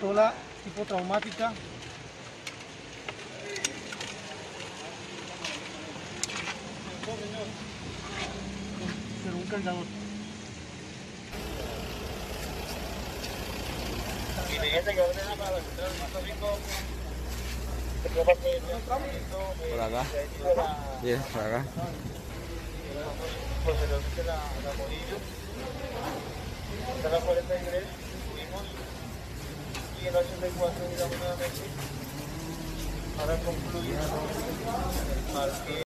pistola tipo traumática. Con un cargador. Por acá. Bien, por acá. Posteriormente la Morillo, hasta la 43, subimos y en la 84 miramos nuevamente para concluir al pie.